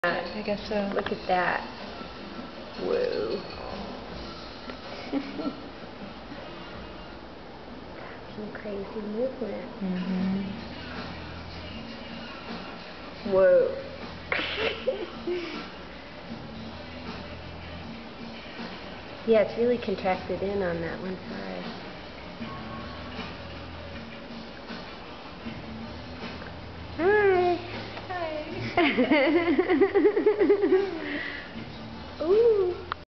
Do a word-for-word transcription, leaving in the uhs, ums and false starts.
I guess so. Look at that. Whoa. Some crazy movement. Mm-hmm. Whoa. Yeah, it's really contracted in on that one side. Hi. Hi. Ooh.